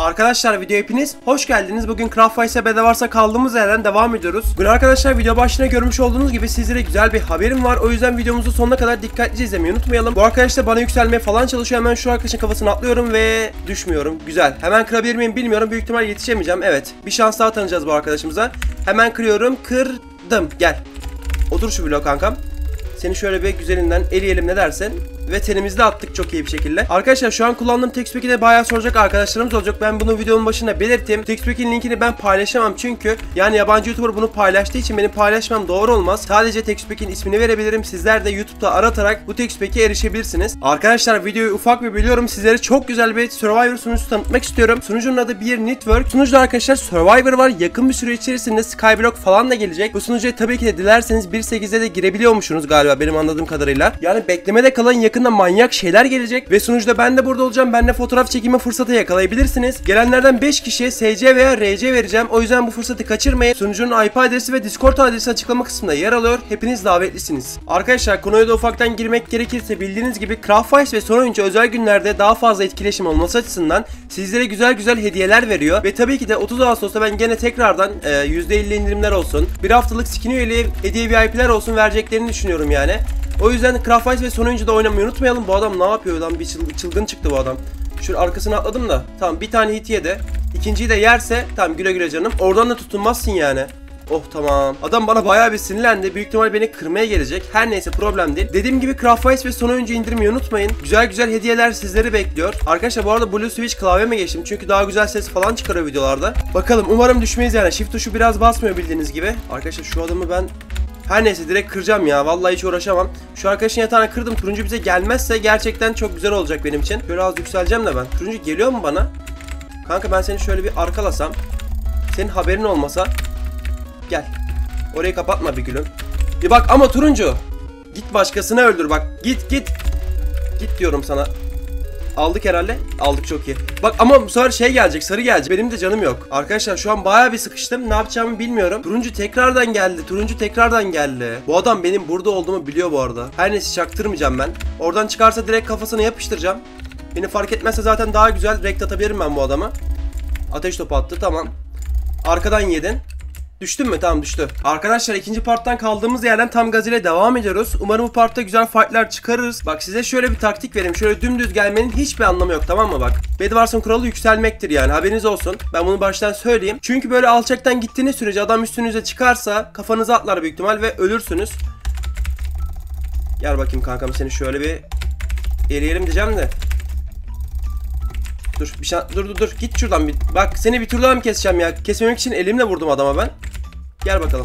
Arkadaşlar video hepiniz hoş geldiniz. Bugün Craftwise'e bedavalarsa kaldığımız yerden devam ediyoruz. Bugün arkadaşlar video başına görmüş olduğunuz gibi sizlere güzel bir haberim var. O yüzden videomuzu sonuna kadar dikkatlice izlemeyi unutmayalım. Bu arkadaş da bana yükselmeye falan çalışıyor. Hemen şu arkadaşın kafasına atlıyorum ve düşmüyorum. Güzel. Hemen kırabilir miyim bilmiyorum. Büyük ihtimal yetişemeyeceğim. Evet. Bir şans daha tanıyacağız bu arkadaşımıza. Hemen kırıyorum. Kırdım. Gel. Otur şu bloğa kankam. Seni şöyle bir güzelinden eleyelim ne dersin? Ve tenimizi de attık çok iyi bir şekilde. Arkadaşlar şu an kullandığım textpack'i de bayağı soracak arkadaşlarımız olacak. Ben bunu videonun başında belirteyim. Textpack'in linkini ben paylaşamam çünkü yani yabancı YouTuber bunu paylaştığı için benim paylaşmam doğru olmaz. Sadece textpack'in ismini verebilirim. Sizler de YouTube'da aratarak bu textpack'e erişebilirsiniz. Arkadaşlar videoyu ufak bir biliyorum. Sizlere çok güzel bir Survivor sunucusu tanıtmak istiyorum. Sunucunun adı bir Network. Sunucuda arkadaşlar Survivor var. Yakın bir süre içerisinde Skyblock falan da gelecek. Bu sunucuya tabii ki de dilerseniz 1.8'de de girebiliyormuşsunuz galiba benim anladığım kadarıyla. Yani beklemede kalan yakında manyak şeyler gelecek ve sunucuda ben de burada olacağım. Ben de fotoğraf çekimi fırsatı yakalayabilirsiniz. Gelenlerden 5 kişiye SC veya RC vereceğim. O yüzden bu fırsatı kaçırmayın. Sunucunun IP adresi ve Discord adresi açıklama kısmında yer alıyor. Hepiniz davetlisiniz. Arkadaşlar konuya da ufaktan girmek gerekirse bildiğiniz gibi Craftwise ve son oyuncu özel günlerde daha fazla etkileşim olması açısından sizlere güzel hediyeler veriyor. Ve tabii ki de 30 Ağustos'ta ben gene tekrardan %50 indirimler olsun. Bir haftalık skin üyeliği, hediye VIP'ler olsun vereceklerini düşünüyorum yani. O yüzden Craftwise ve son oyuncuda oynamayı unutmayalım. Bu adam ne yapıyor lan? Bir çılgın çıktı bu adam. Şöyle arkasına atladım da. Tamam bir tane hit yedi. İkinciyi de yerse tamam güle güle canım. Oradan da tutunmazsın yani. Oh tamam. Adam bana bayağı bir sinirlendi. Büyük ihtimal beni kırmaya gelecek. Her neyse problem değil. Dediğim gibi Craftwise ve son oyuncu indirmeyi unutmayın. Güzel hediyeler sizleri bekliyor. Arkadaşlar bu arada Blue Switch klavyeme geçtim. Çünkü daha güzel ses falan çıkarıyor videolarda. Bakalım umarım düşmeyiz yani. Shift tuşu biraz basmıyor bildiğiniz gibi. Arkadaşlar şu adamı ben... Her neyse direkt kıracağım ya. Vallahi hiç uğraşamam. Şu arkadaşın yatağına kırdım. Turuncu bize gelmezse gerçekten çok güzel olacak benim için. Şöyle az yükseleceğim de ben. Turuncu geliyor mu bana? Kanka ben seni şöyle bir arkalasam. Senin haberin olmasa. Gel. Orayı kapatma bir gülüm. Bir bak ama turuncu. Git başkasını öldür bak. Git. Git diyorum sana. Aldık herhalde. Aldık çok iyi. Bak ama bu sefer şey gelecek, sarı gelecek. Benim de canım yok. Arkadaşlar şu an bayağı bir sıkıştım. Ne yapacağımı bilmiyorum. Turuncu tekrardan geldi. Bu adam benim burada olduğumu biliyor bu arada. Her neyse çaktırmayacağım ben. Oradan çıkarsa direkt kafasına yapıştıracağım. Beni fark etmezse zaten daha güzel rekt atabilirim ben bu adama. Ateş topu attı tamam. Arkadan yedin. Düştün mü? Tamam düştü. Arkadaşlar ikinci parttan kaldığımız yerden tam gaz ile devam ediyoruz. Umarım bu partta güzel fightlar çıkarırız. Bak size şöyle bir taktik vereyim. Şöyle dümdüz gelmenin hiçbir anlamı yok tamam mı bak. Bedwars'ın kuralı yükselmektir yani haberiniz olsun. Ben bunu baştan söyleyeyim. Çünkü böyle alçaktan gittiğiniz sürece adam üstünüze çıkarsa kafanıza atlar büyük ihtimal ve ölürsünüz. Gel bakayım kankam seni şöyle bir eleyelim diyeceğim de. Dur bir şey dur git şuradan bir. Bak seni bir tur daha mı keseceğim ya? Kesmemek için elimle vurdum adama ben. Gel bakalım.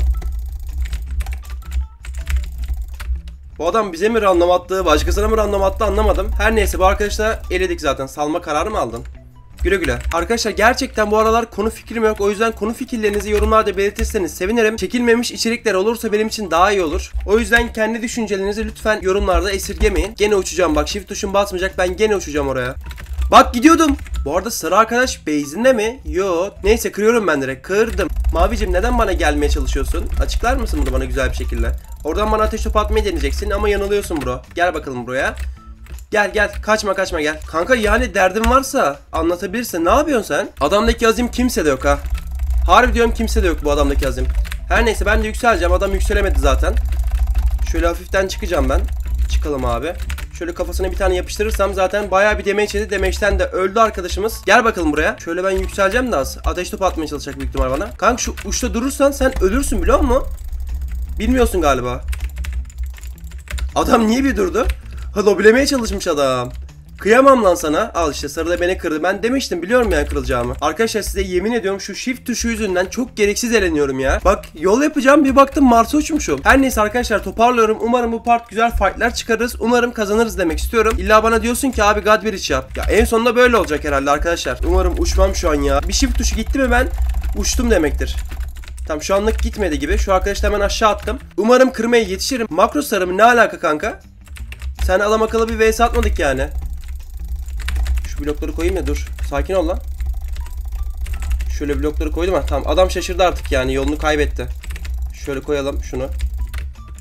Bu adam bize mi random attı, başkasına mı random attı anlamadım. Her neyse bu arkadaşla eledik zaten. Salma kararı mı aldın? Güle güle. Arkadaşlar gerçekten bu aralar konu fikrim yok. O yüzden konu fikirlerinizi yorumlarda belirtirseniz sevinirim. Çekilmemiş içerikler olursa benim için daha iyi olur. O yüzden kendi düşüncelerinizi lütfen yorumlarda esirgemeyin. Gene uçacağım bak shift tuşum basmayacak. Ben gene uçacağım oraya. Bak gidiyordum. Bu arada sarı arkadaş base'inde mi? Yok. Neyse kırıyorum ben direkt. Kırdım. Mavicim neden bana gelmeye çalışıyorsun? Açıklar mısın bunu bana güzel bir şekilde? Oradan bana ateş topu atmayı deneyeceksin ama yanılıyorsun bro. Gel bakalım buraya. Gel. Kaçma gel. Kanka yani derdin varsa anlatabilirsin. Ne yapıyorsun sen? Adamdaki azim kimse de yok ha. Harbi diyorum kimse de yok bu adamdaki azim. Her neyse ben de yükseleceğim. Adam yükselemedi zaten. Şöyle hafiften çıkacağım ben. Çıkalım abi. Şöyle kafasına bir tane yapıştırırsam zaten bayağı bir damage yedi. Damage'den de öldü arkadaşımız. Gel bakalım buraya. Şöyle ben yükseleceğim de az. Ateş topu atmaya çalışacak büyük ihtimal bana. Kanka şu uçta durursan sen ölürsün biliyor musun? Bilmiyorsun galiba. Adam niye bir durdu? Ha lobilemeye çalışmış adam. Kıyamam lan sana. Al işte sarı da beni kırdı. Ben demiştim biliyorum yani kırılacağımı. Arkadaşlar size yemin ediyorum şu shift tuşu yüzünden çok gereksiz eleniyorum ya. Bak yol yapacağım bir baktım Mars'a uçmuşum. Her neyse arkadaşlar toparlıyorum. Umarım bu part güzel fightlar çıkarırız. Umarım kazanırız demek istiyorum. İlla bana diyorsun ki abi God Bridge yap. Ya en sonunda böyle olacak herhalde arkadaşlar. Umarım uçmam şu an ya. Bir shift tuşu gitti mi ben uçtum demektir. Tamam şu anlık gitmedi gibi. Şu arkadaşlar hemen aşağı attım. Umarım kırmaya yetişirim. Makro sarımı ne alaka kanka? Sen adam akıllı bir vs atmadık yani. Şu blokları koyayım ya dur. Sakin ol lan. Şöyle blokları koydum ha. Tamam adam şaşırdı artık yani yolunu kaybetti. Şöyle koyalım şunu.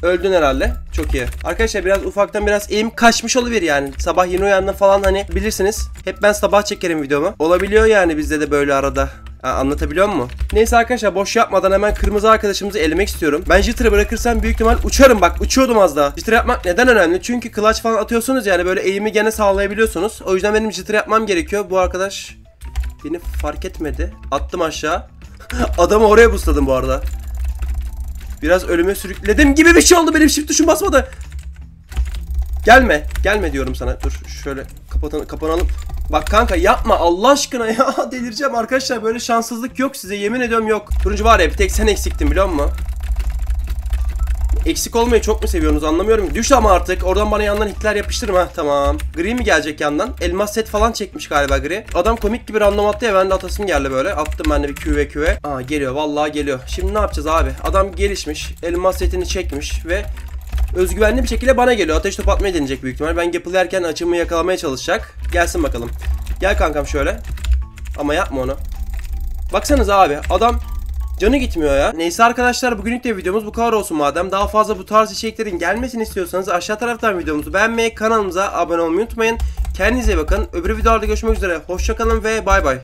Öldün herhalde. Çok iyi. Arkadaşlar biraz ufaktan biraz eğim kaçmış olabilir yani. Sabah yeni uyandım falan hani bilirsiniz. Hep ben sabah çekerim videomu. Olabiliyor yani bizde de böyle arada. Anlatabiliyor muyum? Neyse arkadaşlar boş yapmadan hemen kırmızı arkadaşımızı elemek istiyorum. Ben jitter'ı bırakırsam büyük ihtimal uçarım bak. Uçuyordum az daha. Jitter yapmak neden önemli? Çünkü clutch falan atıyorsunuz yani böyle eğimi gene sağlayabiliyorsunuz. O yüzden benim jitter yapmam gerekiyor. Bu arkadaş beni fark etmedi. Attım aşağı. Adamı oraya busladım bu arada. Biraz ölüme sürükledim gibi bir şey oldu. Benim shift tuşum basmadı. Gelme. Gelme diyorum sana. Dur şöyle kapanalım. Bak kanka yapma Allah aşkına ya. Delireceğim arkadaşlar. Böyle şanssızlık yok size. Yemin ediyorum yok. Turuncu var ya bir tek sen eksiktin biliyor musun? Eksik olmayı çok mu seviyorsunuz anlamıyorum. Düş ama artık. Oradan bana yandan hitler yapıştırma. Tamam. Gri mi gelecek yandan? Elmas set falan çekmiş galiba Gri. Adam komik gibi random attı ya. Ben de atasım geldi böyle. Attım ben de bir QV. Aa geliyor. Vallahi geliyor. Şimdi ne yapacağız abi? Adam gelişmiş. Elmas setini çekmiş ve özgüvenli bir şekilde bana geliyor. Ateş top atmayı deneyecek büyük ihtimal. Ben yapılarken açımı yakalamaya çalışacak. Gelsin bakalım. Gel kankam şöyle. Ama yapma onu. Baksanıza abi. Adam canı gitmiyor ya. Neyse arkadaşlar bugünlük de videomuz bu kadar olsun madem. Daha fazla bu tarz içeriklerin gelmesini istiyorsanız aşağı taraftan videomuzu beğenmeyi, kanalımıza abone olmayı unutmayın. Kendinize iyi bakın. Öbür videolarda görüşmek üzere. Hoşça kalın ve bay bay.